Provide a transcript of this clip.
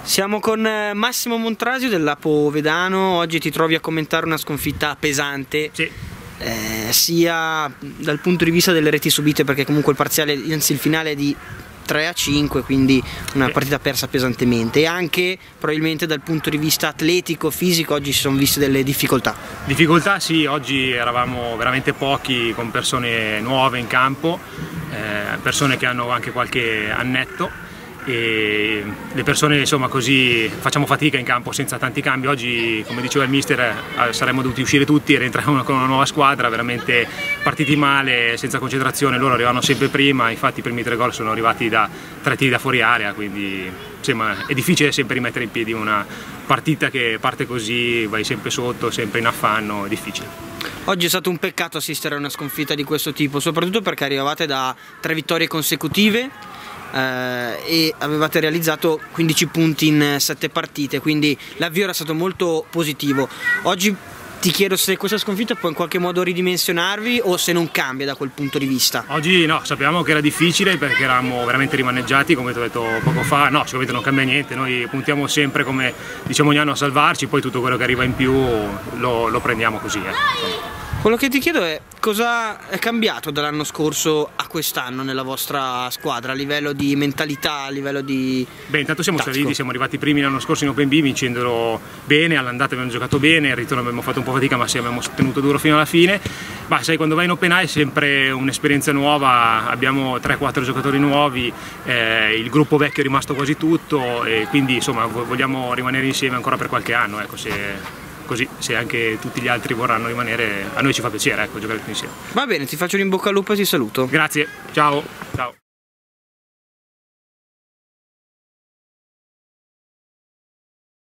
Siamo con Massimo Montrasio dell'Apovedano. Oggi ti trovi a commentare una sconfitta pesante, sì. Sia dal punto di vista delle reti subite, perché comunque il parziale, anzi il finale è di 3-5, quindi una partita persa pesantemente, e anche probabilmente dal punto di vista atletico, fisico, oggi si sono viste delle difficoltà. Difficoltà sì, oggi eravamo veramente pochi, con persone nuove in campo, persone che hanno anche qualche annetto, e le persone insomma così facciamo fatica in campo senza tanti cambi. Oggi, come diceva il mister, saremmo dovuti uscire tutti e rientrare con una nuova squadra, veramente partiti male, senza concentrazione. Loro arrivavano sempre prima, infatti i primi 3 gol sono arrivati da 3 tiri da fuori area, quindi insomma è difficile sempre rimettere in piedi una partita che parte così, vai sempre sotto, sempre in affanno, è difficile. Oggi è stato un peccato assistere a una sconfitta di questo tipo, soprattutto perché arrivavate da 3 vittorie consecutive e avevate realizzato 15 punti in 7 partite, quindi l'avvio era stato molto positivo. Oggi ti chiedo se questa sconfitta può in qualche modo ridimensionarvi o se non cambia da quel punto di vista. Oggi no, sappiamo che era difficile perché eravamo veramente rimaneggiati, come ti ho detto poco fa. No, sicuramente non cambia niente, noi puntiamo sempre, come diciamo ogni anno, a salvarci, poi tutto quello che arriva in più lo prendiamo così. Quello che ti chiedo è cosa è cambiato dall'anno scorso a quest'anno nella vostra squadra, a livello di mentalità, a livello di... Beh, intanto siamo saliti, siamo arrivati primi l'anno scorso in Open B vincendolo bene, all'andata abbiamo giocato bene, al ritorno abbiamo fatto un po' fatica, ma sì, abbiamo tenuto duro fino alla fine. Ma sai, quando vai in Open A è sempre un'esperienza nuova, abbiamo 3-4 giocatori nuovi, il gruppo vecchio è rimasto quasi tutto, e quindi insomma vogliamo rimanere insieme ancora per qualche anno, ecco, così se anche tutti gli altri vorranno rimanere, a noi ci fa piacere, ecco, giocare tutti insieme. Va bene, ti faccio un in bocca al lupo e ti saluto. Grazie, ciao. Ciao.